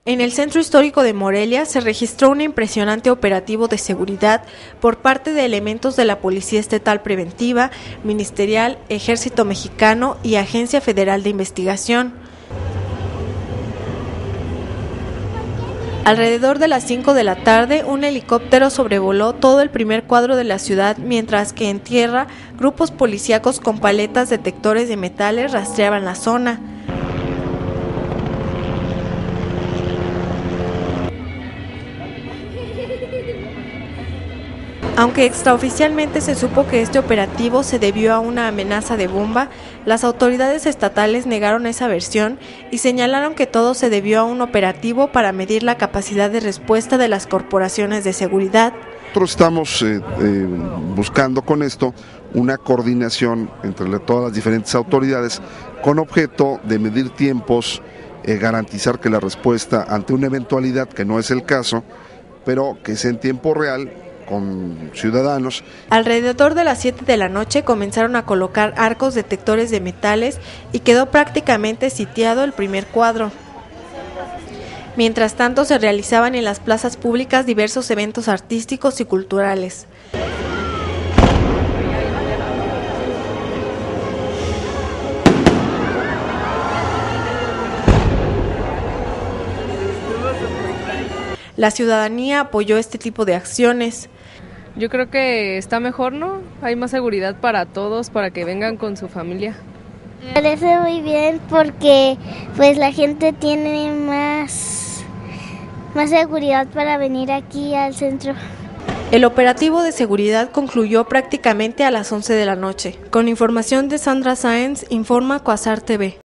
En el Centro Histórico de Morelia se registró un impresionante operativo de seguridad por parte de elementos de la Policía Estatal Preventiva, Ministerial, Ejército Mexicano y Agencia Federal de Investigación. Alrededor de las 5 de la tarde, un helicóptero sobrevoló todo el primer cuadro de la ciudad, mientras que en tierra, grupos policíacos con paletas detectores de metales rastreaban la zona. Aunque extraoficialmente se supo que este operativo se debió a una amenaza de bomba, las autoridades estatales negaron esa versión y señalaron que todo se debió a un operativo para medir la capacidad de respuesta de las corporaciones de seguridad. Nosotros estamos buscando con esto una coordinación entre todas las diferentes autoridades con objeto de medir tiempos, garantizar que la respuesta ante una eventualidad, que no es el caso, pero que es en tiempo real, con ciudadanos. Alrededor de las 7 de la noche comenzaron a colocar arcos detectores de metales y quedó prácticamente sitiado el primer cuadro. Mientras tanto, se realizaban en las plazas públicas diversos eventos artísticos y culturales. La ciudadanía apoyó este tipo de acciones. Yo creo que está mejor, ¿no? Hay más seguridad para todos, para que vengan con su familia. Me parece muy bien porque pues la gente tiene más seguridad para venir aquí al centro. El operativo de seguridad concluyó prácticamente a las 11 de la noche. Con información de Sandra Sáenz, informa Quasar TV.